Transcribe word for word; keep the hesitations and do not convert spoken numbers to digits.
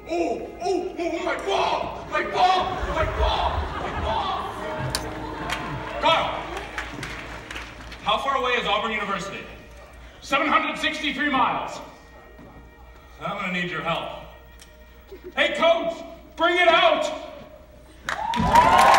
oh, oh, oh, my ball! My ball! My ball! My ball! Carl! How far away is Auburn University? seven hundred sixty-three miles. I'm gonna need your help. Hey, coach! Bring it out!